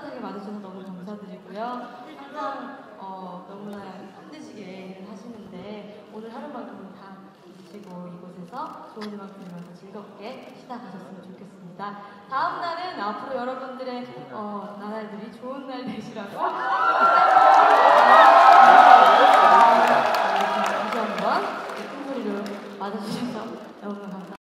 따뜻하게 맞아주셔서 너무 감사드리고요. 항상 너무나 힘드시게 일을 하시는데 오늘 하루만큼은 다 마치고 이곳에서 좋은 음악 들으면서 즐겁게 쉬다 가셨으면 좋겠습니다. 다음 날은 앞으로 여러분들의 나날들이 좋은 날 되시라고